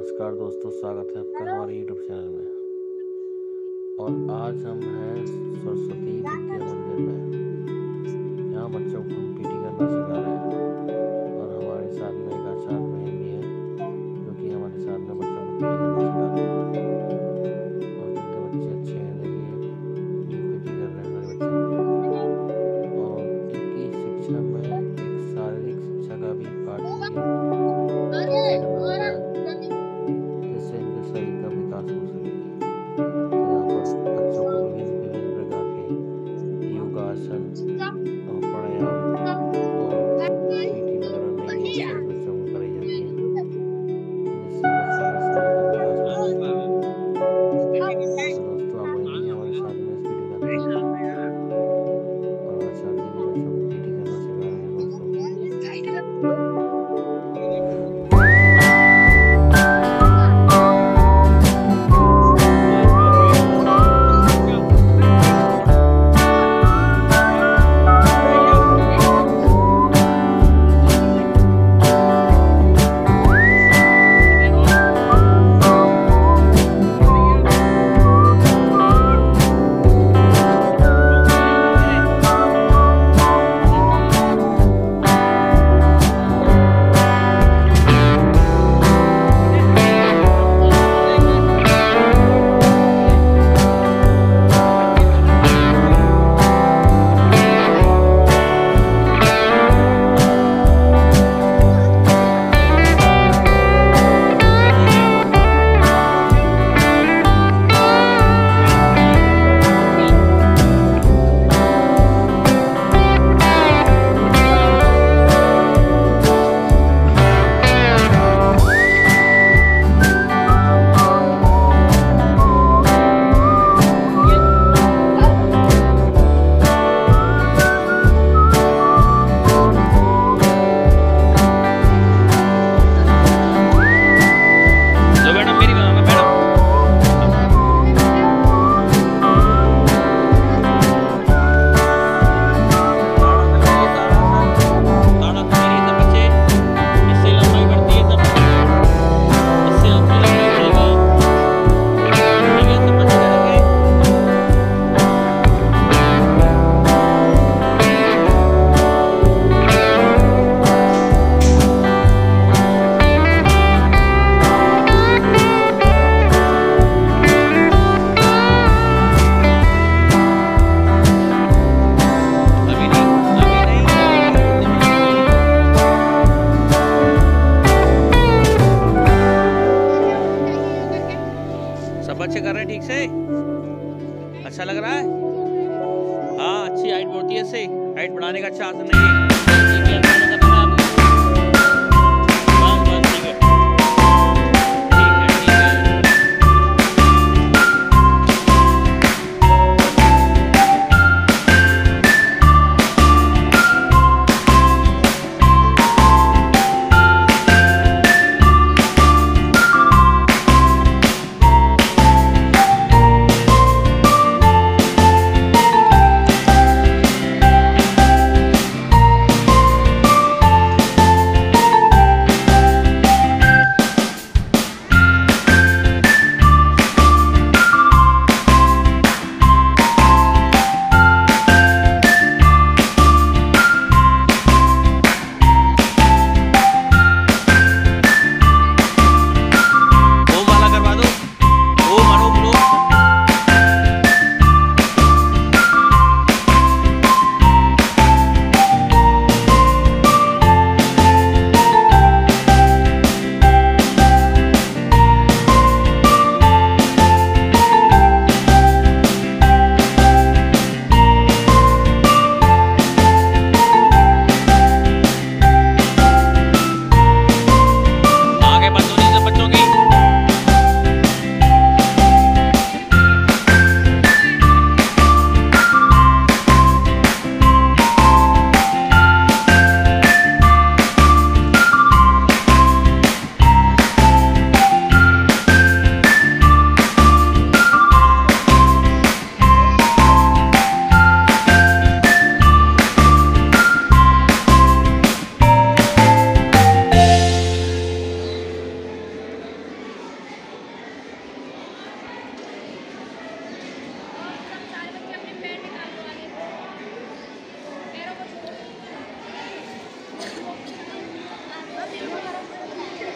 नमस्कार दोस्तों, स्वागत है आपका हमारे यूट्यूब चैनल में। और आज हम हैं सरस्वती विद्या मंदिर में। यहाँ बच्चों को हम पीटी करना सिखा रहे हैं और हमारे साथ में एक आचार्य बहन भी है जो कि हमारे साथ में बच्चों को पीटी करना सिखा रहे हैं। और कितने बच्चे अच्छे हैं, देखिए पीटी कर रहे हैं हमारे बच्चे। और इनकी शिक्षा में एक शारीरिक शिक्षा का भी पाठ जिससे इनके शरीर का विकास हो सके। तो यहाँ पर बच्चों को विभिन्न विभिन्न प्रकार के योगासन और प्राणायाम और पीटी वगैरह नई एक्सरसाइज बच्चों को कराई जाती है, जिससे बच्चों के शरीर का विकास हो सके। तो दोस्तों, आप वही हमारे साथ में इस पीटी करने और आचार्य जी भी बच्चों को पीटी करना सिखा रहे हैं दोस्तों। सब बच्चे कर रहे हैं ठीक से? अच्छा लग रहा है? हाँ, अच्छी हाइट बढ़ती है इससे। हाइट बढ़ाने का अच्छा आसन है ये।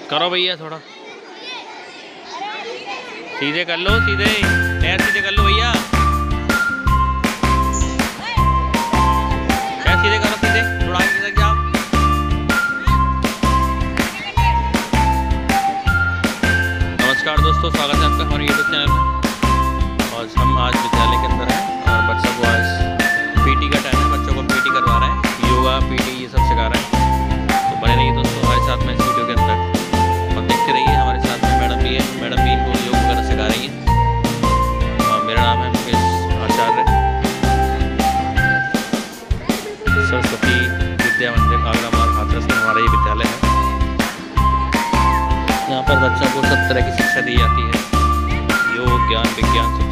करो भैया थोड़ा सीधे कर लो, सीधे पैर सीधे कर लो भैया, पैर सीधे करो, सीधे थोड़ा आगे तक जाओ। नमस्कार दोस्तों, स्वागत है आपका हमारे यूट्यूब चैनल में। और हम आज विद्यालय के अंदर हैं और बच्चों को आज पीटी का टाइम है, बच्चों को पीटी करवा रहे हैं, योगा पीटी ये सब सिखा रहे हैं। तो बने रहिए दोस्तों हमारे साथ में इस वीडियो के अंदर और देखते रहिए। हमारे साथ में मैडम भी है, मैडम भी इनको योग वगैरह सिखा रही है। और मेरा नाम है मुकेश आचार्य, सरस्वती विद्या मंदिर आगरा मार्ग हाथरस में हमारा ये विद्यालय है। यहाँ पर बच्चों को सब तरह की शिक्षा दी जाती है, योग ज्ञान विज्ञान